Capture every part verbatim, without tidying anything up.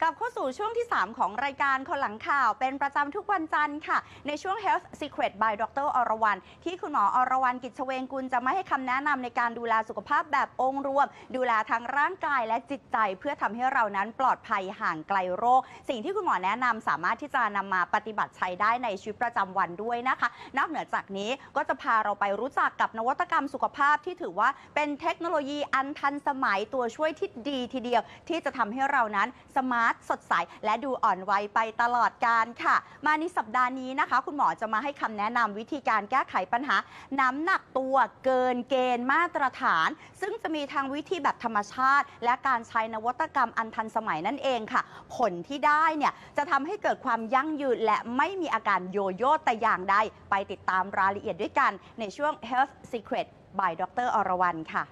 กลับเข้าสู่ช่วงที่ สาม ของรายการคนหลังข่าวเป็นประจำทุกวันจันทร์ค่ะในช่วง Health Secret by ดรอรวรรณที่คุณหมออรวรรณกิจเฉวงกุลจะมาให้คำแนะนำในการดูแลสุขภาพแบบองค์รวมดูแลทั้งร่างกายและจิตใจเพื่อทำให้เรานั้นปลอดภัยห่างไกลโรคสิ่งที่คุณหมอแนะนำสามารถที่จะนำมาปฏิบัติใช้ได้ในชีวิตประจำวันด้วยนะคะนอกเหนือจากนี้ก็จะพาเราไปรู้จักกับนวัตกรรมสุขภาพที่ถือว่าเป็นเทคโนโลยีอันทันสมัยตัวช่วยที่ดีทีเดียวที่จะทำให้เรานั้นสมาร์ทสดใสและดูอ่อนวัยไปตลอดกาลค่ะมาในสัปดาห์นี้นะคะคุณหมอจะมาให้คำแนะนำวิธีการแก้ไขปัญหาน้ำหนักตัวเกินเกณฑ์มาตรฐานซึ่งจะมีทางวิธีแบบธรรมชาติและการใช้นวัตกรรมอันทันสมัยนั่นเองค่ะผลที่ได้เนี่ยจะทำให้เกิดความยั่งยืนและไม่มีอาการโยโย่แต่อย่างใดไปติดตามรายละเอียดด้วยกันในช่วง Health Secret by ดรอรวรรณค่ะ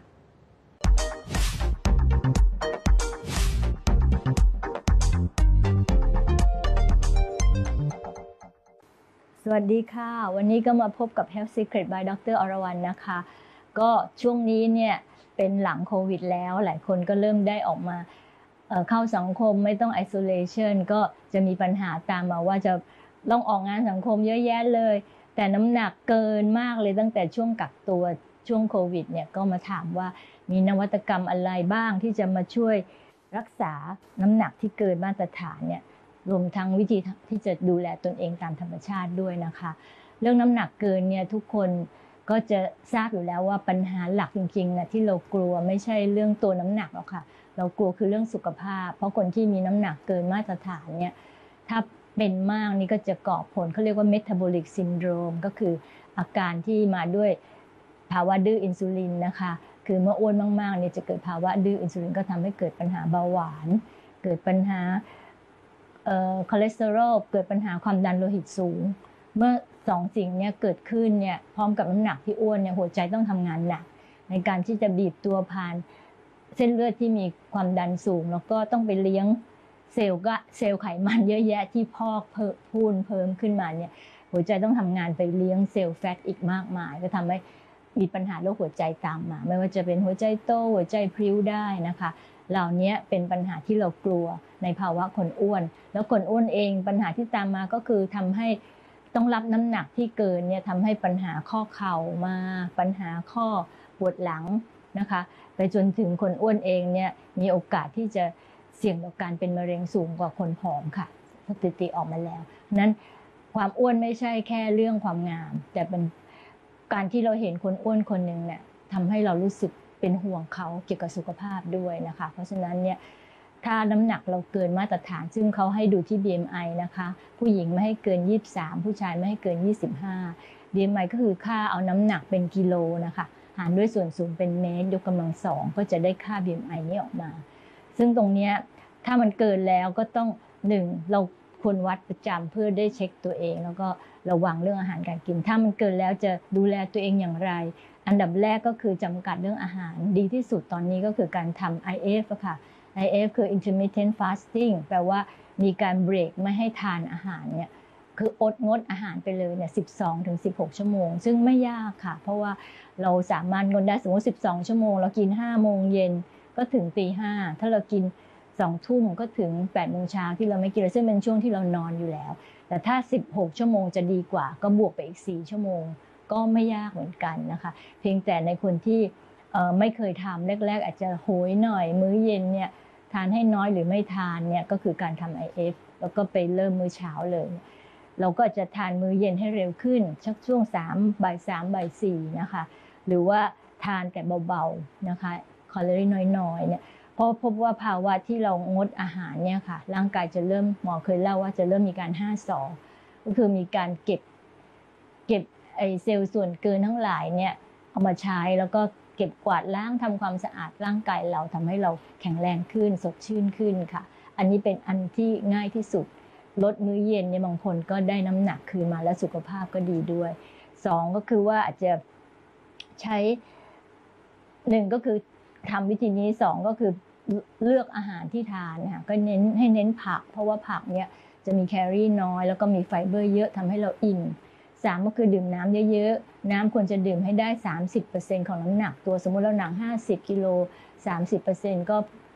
สวัสดีค่ะวันนี้ก็มาพบกับ Health Secret by ดรอรวรรณนะคะก็ช่วงนี้เนี่ยเป็นหลังโควิดแล้วหลายคนก็เริ่มได้ออกมาเอ่อเข้าสังคมไม่ต้อง isolation ก็จะมีปัญหาตามมาว่าจะต้องออกงานสังคมเยอะแยะเลยแต่น้ำหนักเกินมากเลยตั้งแต่ช่วงกักตัวช่วงโควิดเนี่ยก็มาถามว่ามีนวัตกรรมอะไรบ้างที่จะมาช่วยรักษาน้ำหนักที่เกินมาตรฐานเนี่ยรวมทั้งวิธีที่จะดูแลตนเองตามธรรมชาติด้วยนะคะเรื่องน้ำหนักเกินเนี่ยทุกคนก็จะทราบอยู่แล้วว่าปัญหาหลักจริงๆนะที่เรากลัวไม่ใช่เรื่องตัวน้ำหนักหรอกค่ะเรากลัวคือเรื่องสุขภาพเพราะคนที่มีน้ำหนักเกินมาตรฐานเนี่ยถ้าเป็นมากนี่ก็จะก่อผลเขาเรียกว่า metabolic syndrome ก็คืออาการที่มาด้วยภาวะดื้ออินซูลินนะคะคือเมื่ออ้วนมากๆเนี่ยจะเกิดภาวะดื้ออินซูลินก็ทำให้เกิดปัญหาเบาหวานเกิดปัญหาคอเลสเตอรอลเกิดปัญหาความดันโลหิตสูงเมื่อสองสิ่งนี้เกิดขึ้นเนี่ยพร้อมกับน้ำหนักที่อ้วนเนี่ยหัวใจต้องทำงานหนักในการที่จะบีบตัวผ่านเส้นเลือดที่มีความดันสูงแล้วก็ต้องไปเลี้ยงเซลล์ก็เซลล์ไขมันเยอะแยะที่พอกเพิ่มพูนเพิ่มขึ้นมาเนี่ยหัวใจต้องทำงานไปเลี้ยงเซลล์แฟตอีกมากมายก็ทำให้มีปัญหาโรคหัวใจตามมาไม่ว่าจะเป็นหัวใจโตหัวใจพลิ้วได้นะคะเหล่านี้เป็นปัญหาที่เรากลัวในภาวะคนอ้วนแล้วคนอ้วนเองปัญหาที่ตามมาก็คือทำให้ต้องรับน้ำหนักที่เกินเนี่ยทำให้ปัญหาข้อเข่ามาปัญหาข้อปวดหลังนะคะไปจนถึงคนอ้วนเองเนี่ยมีโอกาสที่จะเสี่ยงต่อการเป็นมะเร็งสูงกว่าคนผอมค่ะสถิติออกมาแล้วนั้นความอ้วนไม่ใช่แค่เรื่องความงามแต่เป็นการที่เราเห็นคนอ้วนคนหนึ่งเนี่ยทำให้เรารู้สึกเป็นห่วงเขาเกี่ยวกับสุขภาพด้วยนะคะเพราะฉะนั้นเนี่ยถ้าน้ำหนักเราเกินมาตรฐานซึ่งเขาให้ดูที่ บี เอ็ม ไอ นะคะผู้หญิงไม่ให้เกินยี่สิบสามผู้ชายไม่ให้เกินยี่สิบห้า บี เอ็ม ไอ ก็คือค่าเอาน้ำหนักเป็นกิโลนะคะหารด้วยส่วนสูงเป็นเมตรยกกำลังสองก็จะได้ค่า บี เอ็ม ไอ นี้ออกมาซึ่งตรงนี้ถ้ามันเกินแล้วก็ต้องหนึ่งเราควรวัดประจำเพื่อได้เช็คตัวเองแล้วก็ระวังเรื่องอาหารการกินถ้ามันเกินแล้วจะดูแลตัวเองอย่างไรอันดับแรกก็คือจำกัดเรื่องอาหารดีที่สุดตอนนี้ก็คือการทำ ไอ เอฟ ค่ะ ไอ เอฟ คือ intermittent fasting แปลว่ามีการเบรกไม่ให้ทานอาหารเนี่ยคืออดงดอาหารไปเลยเนี่ยสิบสองถึงสิบหกชั่วโมงซึ่งไม่ยากค่ะเพราะว่าเราสามารถงดได้สมมติสิบสองชั่วโมงเรากินห้าโมงเย็นก็ถึงตีห้าถ้าเรากินสองทุ่มก็ถึงแปดโมงเช้าที่เราไม่กินซึ่งเป็นช่วงที่เรานอนอยู่แล้วแต่ถ้าสิบหกชั่วโมงจะดีกว่าก็บวกไปอีกสี่ชั่วโมงก็ไม่ยากเหมือนกันนะคะเพียงแต่ในคนที่ไม่เคยทำแรกๆอาจจะโหยหน่อยมื้อเย็นเนี่ยทานให้น้อยหรือไม่ทานเนี่ยก็คือการทำ ไอ เอฟ แล้วก็ไปเริ่มมื้อเช้าเลยเราก็จะทานมื้อเย็นให้เร็วขึ้นชักช่วงสามบ่ายสามบ่ายสี่นะคะหรือว่าทานแต่เบาๆนะคะแคลอรี่น้อยๆเนี่ยเพราะพบว่าภาวะที่เรางดอาหารเนี่ยค่ะร่างกายจะเริ่มหมอเคยเล่าว่าจะเริ่มมีการห้าสอก็คือมีการเก็บเก็บไอเซลล์ส่วนเกินทั้งหลายเนี่ยเอามาใช้แล้วก็เก็บกวาดล้างทำความสะอาดร่างกายเราทำให้เราแข็งแรงขึ้นสดชื่นขึ้นค่ะอันนี้เป็นอันที่ง่ายที่สุดลดมื้อเย็นเนี่ยบางคนก็ได้น้ำหนักคืนมาและสุขภาพก็ดีด้วยสองก็คือว่าอาจจะใช้หนึ่งก็คือทำวิธีนี้สองก็คือเลือกอาหารที่ทานค่ะก็เน้นให้เน้นผักเพราะว่าผักเนี่ยจะมีแคลอรี่น้อยแล้วก็มีไฟเบอร์เยอะทำให้เราอิ่มสามก็คือดื่มน้ำเยอะๆน้ำควรจะดื่มให้ได้ สามสิบเปอร์เซ็นต์ ของน้ำหนักตัวสมมุติเราหนักห้าสิบกิโล สามสิบเปอร์เซ็นต์ ก็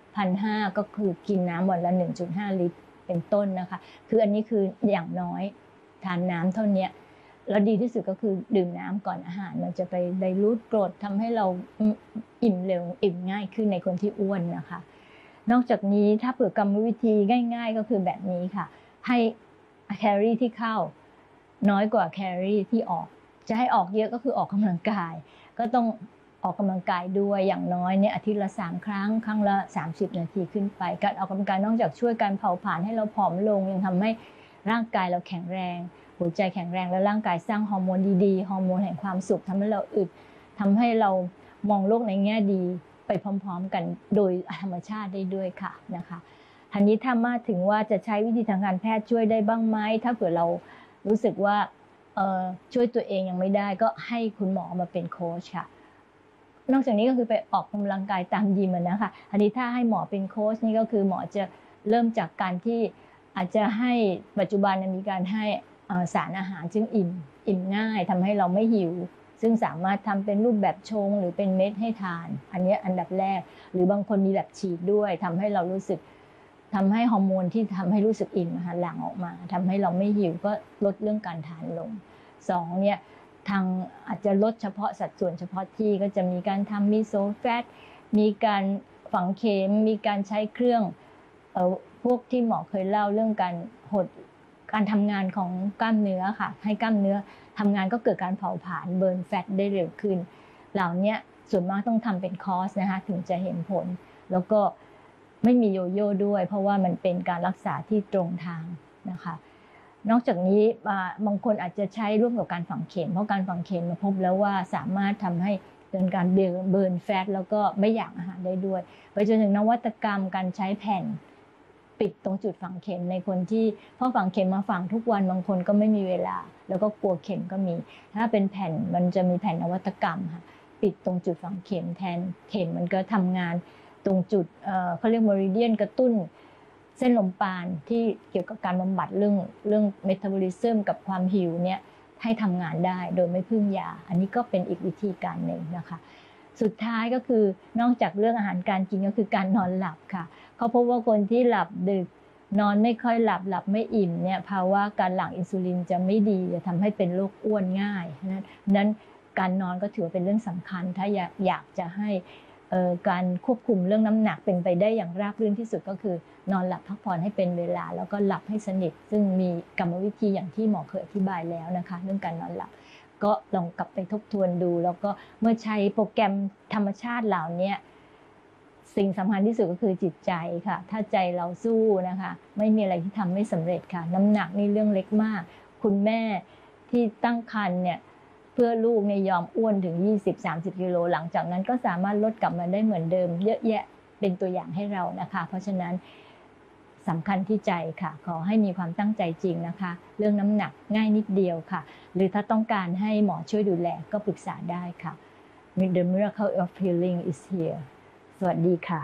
พันห้าก็คือกินน้ำวันละ หนึ่งจุดห้า ลิตรเป็นต้นนะคะคืออันนี้คืออย่างน้อยทานน้ำเท่านี้แล้วดีที่สุดก็คือดื่มน้ำก่อนอาหารมันจะไปไดลูทกรดทำให้เราอิ่มเร็วอิ่มง่ายขึ้นในคนที่อ้วนนะคะนอกจากนี้ถ้าเผื่อกรรมวิธีง่ายๆก็คือแบบนี้ค่ะให้แคลอรี่ที่เข้าน้อยกว่าแคลอรี่ที่ออกจะให้ออกเยอะก็คือออกกำลังกายก็ต้องออกกำลังกายด้วยอย่างน้อยเนี่ยอาทิตย์ละสามครั้งครั้งละสามสิบนาทีขึ้นไปการออกกำลังกายนอกจากช่วยการเผาผลาญให้เราผอมลงยังทำให้ร่างกายเราแข็งแรงหัวใจแข็งแรงและร่างกายสร้างฮอร์โมนดีๆฮอร์โมนแห่งความสุขทำให้เราอึดทำให้เรามองโลกในแง่ดีไปพร้อมๆกันโดยธรรมชาติได้ด้วยค่ะนะคะทีนี้ถ้ามาถึงว่าจะใช้วิธีทางการแพทย์ช่วยได้บ้างไหมถ้าเผื่อเรารู้สึกว่าช่วยตัวเองยังไม่ได้ก็ให้คุณหมอมาเป็นโค้ชค่ะนอกจากนี้ก็คือไปออกกำลังกายตามยิมนะคะอันนี้ถ้าให้หมอเป็นโค้ชนี่ก็คือหมอจะเริ่มจากการที่อาจจะให้ปัจจุบันมีการให้สารอาหารซึ่งอิ่มอิ่มง่ายทำให้เราไม่หิวซึ่งสามารถทำเป็นรูปแบบชงหรือเป็นเม็ดให้ทานอันนี้อันดับแรกหรือบางคนมีแบบฉีดด้วยทำให้เรารู้สึกทำให้ฮอร์โมนที่ทำให้รู้สึกอิ่มหลั่งออกมาทำให้เราไม่หิวก็ลดเรื่องการทานลงสองเนี่ยทางอาจจะลดเฉพาะสัดส่วนเฉพาะที่ก็จะมีการทำมิโซแฟตมีการฝังเข็มมีการใช้เครื่องเอ่อพวกที่หมอเคยเล่าเรื่องการหดการทำงานของกล้ามเนื้อค่ะให้กล้ามเนื้อทำงานก็เกิดการเผาผลาญเบิร์นแฟตได้เร็วขึ้นเหล่านี้ส่วนมากต้องทำเป็นคอร์สนะคะถึงจะเห็นผลแล้วก็ไม่มีโยโย่ด้วยเพราะว่ามันเป็นการรักษาที่ตรงทางนะคะนอกจากนี้บางคนอาจจะใช้ร่วมกับการฝังเข็มเพราะการฝังเข็มมาพบแล้วว่าสามารถทำให้เกิดการเบิร์นแฟตแล้วก็ไม่อยากอาหารได้ด้วยไปจนถึงนวัตกรรมการใช้แผ่นปิดตรงจุดฝังเข็มในคนที่พอฝังเข็มมาฝังทุกวันบางคนก็ไม่มีเวลาแล้วก็กลัวเข็มก็มีถ้าเป็นแผ่นมันจะมีแผ่นนวัตกรรมค่ะปิดตรงจุดฝังเข็มแทนเข็มมันก็ทำงานตรงจุดเขาเรียกเมริเดียนกระตุ้นเส้นลมปราณที่เกี่ยวกับการบำบัดเรื่องเรื่องเมตาบอลิซึมกับความหิวเนี่ยให้ทำงานได้โดยไม่พึ่งยาอันนี้ก็เป็นอีกวิธีการหนึ่งนะคะสุดท้ายก็คือนอกจากเรื่องอาหารการกินก็คือการนอนหลับค่ะเขาพบว่าคนที่หลับดึกนอนไม่ค่อยหลับหลับไม่อิ่มเนี่ยภาวะการหลั่งอินซูลินจะไม่ดีจะทำให้เป็นโรคอ้วนง่ายนั้นการนอนก็ถือว่าเป็นเรื่องสำคัญถ้าอยากอยากจะให้การควบคุมเรื่องน้ำหนักเป็นไปได้อย่างราบรื่นที่สุดก็คือนอนหลับพักผ่อนให้เป็นเวลาแล้วก็หลับให้สนิทซึ่งมีกรรมวิธีอย่างที่หมอเคยอธิบายแล้วนะคะเรื่องการนอนหลับก็ลองกลับไปทบทวนดูแล้วก็เมื่อใช้โปรแกรมธรรมชาติเหล่านี้สิ่งสำคัญที่สุดก็คือจิตใจค่ะถ้าใจเราสู้นะคะไม่มีอะไรที่ทำไม่สำเร็จค่ะน้ำหนักนี่เรื่องเล็กมากคุณแม่ที่ตั้งครรภ์เนี่ยเพื่อลูกเนี่ยยอมอ้วนถึง ยี่สิบถึงสามสิบ กิโลหลังจากนั้นก็สามารถลดกลับมาได้เหมือนเดิมเยอะแยะเป็นตัวอย่างให้เรานะคะเพราะฉะนั้นสำคัญที่ใจค่ะขอให้มีความตั้งใจจริงนะคะเรื่องน้ำหนักง่ายนิดเดียวค่ะหรือถ้าต้องการให้หมอช่วยดูแลก็ปรึกษาได้ค่ะ The Miracle of Healing is here สวัสดีค่ะ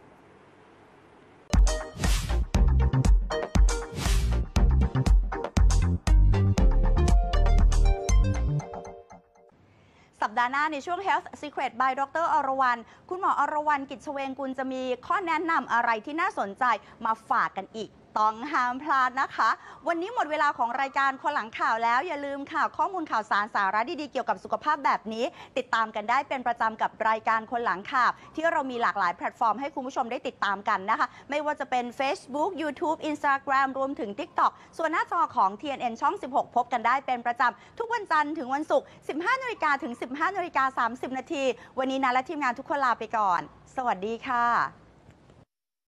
สัปดาห์หน้าในช่วง Health Secret by ดร.อรวรรณคุณหมออรวรรณ กิจเวงกุลจะมีข้อแนะนำอะไรที่น่าสนใจมาฝากกันอีกต้องห้ามพลาดนะคะวันนี้หมดเวลาของรายการคนหลังข่าวแล้วอย่าลืมค่ะข้อมูลข่าวสารสาระดีๆเกี่ยวกับสุขภาพแบบนี้ติดตามกันได้เป็นประจำกับรายการคนหลังข่าวที่เรามีหลากหลายแพลตฟอร์มให้คุณผู้ชมได้ติดตามกันนะคะไม่ว่าจะเป็น Facebook YouTube Instagram รวมถึง TikTok ส่วนหน้าจอของ ที เอ็น เอ็น ช่อง สิบหก พบกันได้เป็นประจำทุกวันจันทร์ถึงวันศุกร์ สิบห้านาฬิกา ถึง สิบห้านาฬิกาสามสิบนาทีวันนี้นะและทีมงานทุกคนลาไปก่อนสวัสดีค่ะ